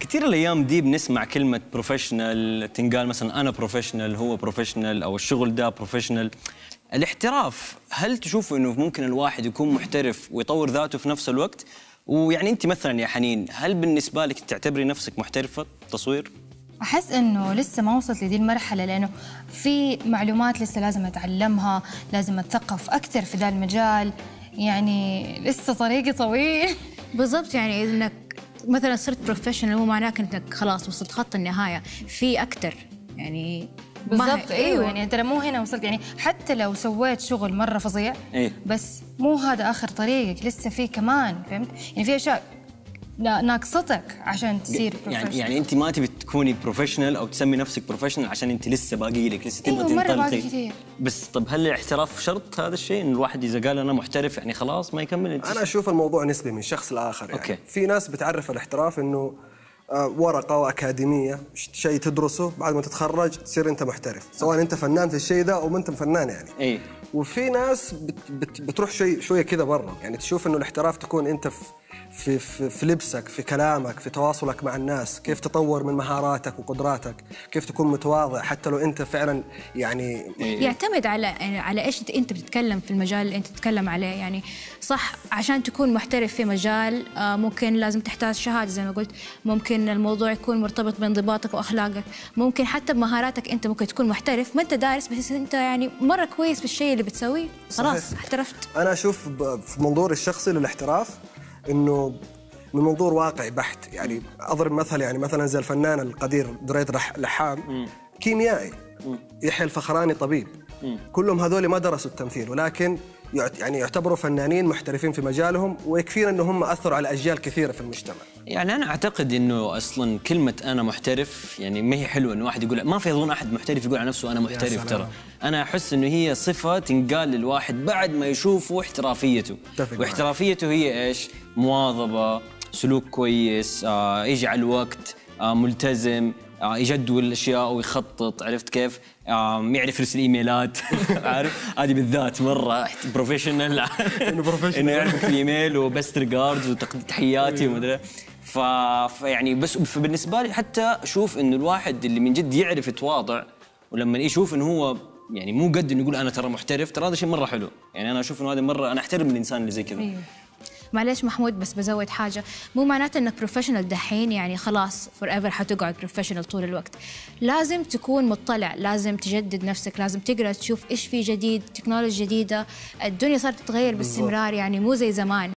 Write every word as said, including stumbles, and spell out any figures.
كثير الايام دي بنسمع كلمه بروفيشنال، تنقال مثلا انا بروفيشنال، هو بروفيشنال، او الشغل ده بروفيشنال. الاحتراف، هل تشوفوا انه ممكن الواحد يكون محترف ويطور ذاته في نفس الوقت؟ ويعني انت مثلا يا حنين، هل بالنسبه لك تعتبري نفسك محترفه تصوير؟ أحس إنه لسه ما وصلت لدي المرحلة، لأنه في معلومات لسه لازم أتعلمها، لازم أتثقف أكثر في ذا المجال، يعني لسه طريقي طويل. بالضبط، يعني إنك مثلا صرت بروفيشنال مو معناه إنك خلاص وصلت خط النهاية، في أكثر يعني. بالضبط، أيوه يعني ترى مو هنا وصلت، يعني حتى لو سويت شغل مرة فظيع إيه؟ بس مو هذا آخر طريقك، لسه في كمان، فهمت؟ يعني في أشياء لا ناقصتك عشان تصير بروفيشنال. يعني يعني انت ما تبي تكوني بروفيشنال او تسمي نفسك بروفيشنال عشان انت لسه باقي لك، لسه تبغى أيوة تنطلقي. كثير. بس طب هل الاحتراف شرط هذا الشيء، ان الواحد اذا قال انا محترف يعني خلاص ما يكمل؟ انا اشوف الموضوع نسبي من شخص لاخر يعني. أوكي. في ناس بتعرف الاحتراف انه ورقه واكاديميه، شيء تدرسه بعد ما تتخرج تصير انت محترف، سواء انت فنان في الشيء ده او ما انت فنان يعني. اي. وفي ناس بت بت بتروح شوي شويه كذا برا، يعني تشوف انه الاحتراف تكون انت في في في, في لبسك، في كلامك، في تواصلك مع الناس، كيف تطور من مهاراتك وقدراتك، كيف تكون متواضع حتى لو انت فعلا يعني. يعتمد على على ايش انت بتتكلم في المجال اللي انت تتكلم عليه، يعني صح عشان تكون محترف في مجال ممكن لازم تحتاج شهاده زي ما قلت، ممكن الموضوع يكون مرتبط بانضباطك واخلاقك، ممكن حتى بمهاراتك انت ممكن تكون محترف ما انت دارس، بس انت يعني مره كويس في الشيء اللي بتسويه خلاص احترفت. انا اشوف في منظوري الشخصي للاحتراف انه من منظور واقعي بحت، يعني اضرب مثل، يعني مثلا زي الفنان القدير دريد لحام كيميائي، يحيى الفخراني طبيب، كلهم هذول ما درسوا التمثيل ولكن يعني يعتبروا فنانين محترفين في مجالهم، ويكفينا انه هم اثروا على اجيال كثيره في المجتمع. يعني انا اعتقد انه اصلا كلمه انا محترف يعني ما هي حلوه انه واحد يقول، ما في اظن احد محترف يقول على نفسه انا محترف. ترى انا احس انه هي صفه تنقال للواحد بعد ما يشوفوا احترافيته. واحترافيته هي ايش؟ مواظبه، سلوك كويس، آه، يجعل وقت، آه، ملتزم، آه، يجدول الاشياء ويخطط، عرفت كيف؟ آه، يعرف يرسل ايميلات. عارف هذه بالذات مره بروفيشنال، انه يعرف الايميل وبست ريجاردز وتحياتي ومدري. ف يعني بس فبالنسبه لي حتى اشوف انه الواحد اللي من جد يعرف يتواضع، ولما يشوف انه هو يعني مو قد انه يقول انا ترى محترف، ترى هذا شيء مره حلو. يعني انا اشوف انه هذا مره، انا احترم الانسان اللي زي كذا. معليش محمود بس بزود حاجة، مو معناته انك بروفيشنال دحين يعني خلاص فور ايفر حتقعد بروفيشنال طول الوقت، لازم تكون مطلع، لازم تجدد نفسك، لازم تقرا تشوف ايش في جديد، تكنولوجيا جديدة، الدنيا صارت تتغير باستمرار يعني مو زي زمان.